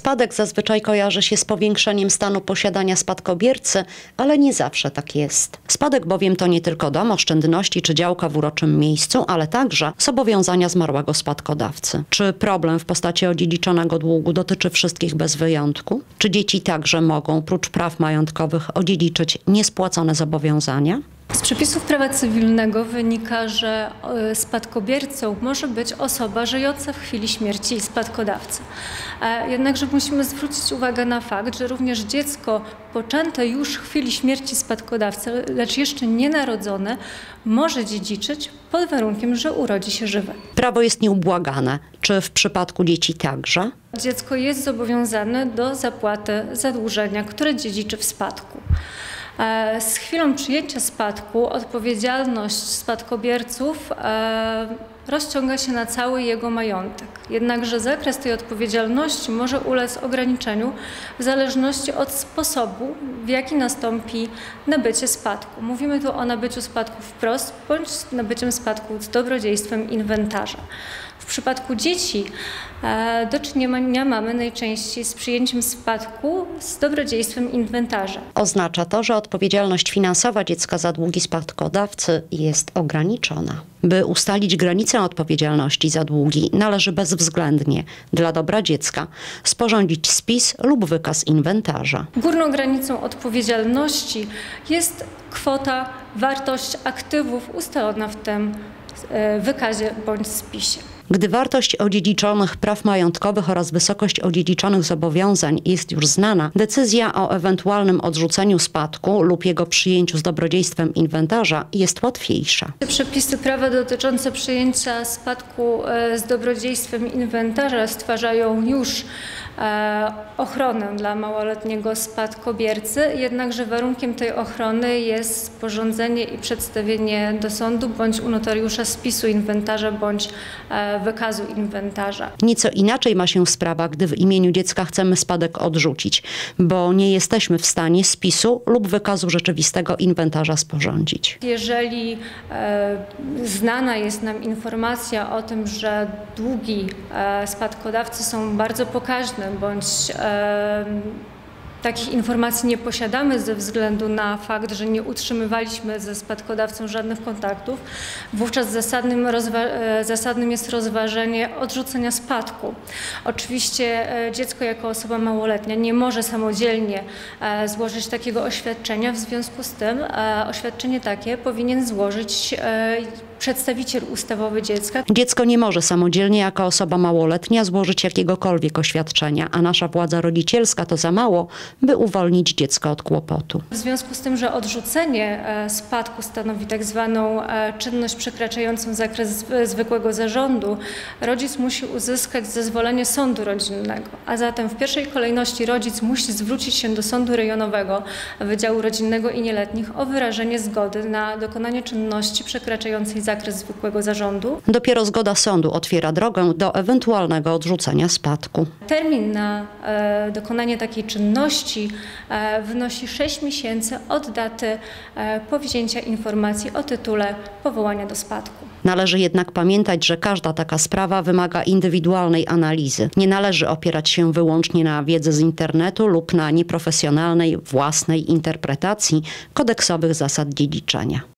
Spadek zazwyczaj kojarzy się z powiększeniem stanu posiadania spadkobiercy, ale nie zawsze tak jest. Spadek bowiem to nie tylko dom, oszczędności czy działka w uroczym miejscu, ale także zobowiązania zmarłego spadkodawcy. Czy problem w postaci odziedziczonego długu dotyczy wszystkich bez wyjątku? Czy dzieci także mogą, prócz praw majątkowych, odziedziczyć niespłacone zobowiązania? Z przepisów prawa cywilnego wynika, że spadkobiercą może być osoba żyjąca w chwili śmierci spadkodawcy. Jednakże musimy zwrócić uwagę na fakt, że również dziecko poczęte już w chwili śmierci spadkodawcy, lecz jeszcze nienarodzone, może dziedziczyć pod warunkiem, że urodzi się żywe. Prawo jest nieubłagane. Czy w przypadku dzieci także? Dziecko jest zobowiązane do zapłaty zadłużenia, które dziedziczy w spadku. Z chwilą przyjęcia spadku odpowiedzialność spadkobierców rozciąga się na cały jego majątek. Jednakże zakres tej odpowiedzialności może ulec ograniczeniu w zależności od sposobu, w jaki nastąpi nabycie spadku. Mówimy tu o nabyciu spadku wprost bądź nabyciem spadku z dobrodziejstwem inwentarza. W przypadku dzieci do czynienia mamy najczęściej z przyjęciem spadku z dobrodziejstwem inwentarza. Oznacza to, że odpowiedzialność finansowa dziecka za długi spadkodawcy jest ograniczona. By ustalić granicę odpowiedzialności za długi, należy bezwzględnie, dla dobra dziecka, sporządzić spis lub wykaz inwentarza. Górną granicą odpowiedzialności jest kwota, wartość aktywów ustalona w tym wykazie bądź spisie. Gdy wartość odziedziczonych praw majątkowych oraz wysokość odziedziczonych zobowiązań jest już znana, decyzja o ewentualnym odrzuceniu spadku lub jego przyjęciu z dobrodziejstwem inwentarza jest łatwiejsza. Przepisy prawa dotyczące przyjęcia spadku z dobrodziejstwem inwentarza stwarzają już ochronę dla małoletniego spadkobiercy, jednakże warunkiem tej ochrony jest sporządzenie i przedstawienie do sądu bądź u notariusza spisu inwentarza bądź wykazu inwentarza. Nieco inaczej ma się sprawa, gdy w imieniu dziecka chcemy spadek odrzucić, bo nie jesteśmy w stanie spisu lub wykazu rzeczywistego inwentarza sporządzić. Jeżeli znana jest nam informacja o tym, że długi spadkodawcy są bardzo pokaźne, bądź takich informacji nie posiadamy ze względu na fakt, że nie utrzymywaliśmy ze spadkodawcą żadnych kontaktów, wówczas zasadnym jest rozważenie odrzucenia spadku. Oczywiście dziecko jako osoba małoletnia nie może samodzielnie złożyć takiego oświadczenia, w związku z tym oświadczenie takie powinien złożyć przedstawiciel ustawowy dziecka. Dziecko nie może samodzielnie jako osoba małoletnia złożyć jakiegokolwiek oświadczenia, a nasza władza rodzicielska to za mało, by uwolnić dziecko od kłopotu. W związku z tym, że odrzucenie spadku stanowi tak zwaną czynność przekraczającą zakres zwykłego zarządu, rodzic musi uzyskać zezwolenie sądu rodzinnego, a zatem w pierwszej kolejności rodzic musi zwrócić się do sądu rejonowego Wydziału Rodzinnego i Nieletnich o wyrażenie zgody na dokonanie czynności przekraczającej zakres zwykłego zarządu. Dopiero zgoda sądu otwiera drogę do ewentualnego odrzucenia spadku. Termin na dokonanie takiej czynności wynosi 6 miesięcy od daty powzięcia informacji o tytule powołania do spadku. Należy jednak pamiętać, że każda taka sprawa wymaga indywidualnej analizy. Nie należy opierać się wyłącznie na wiedzy z internetu lub na nieprofesjonalnej, własnej interpretacji kodeksowych zasad dziedziczenia.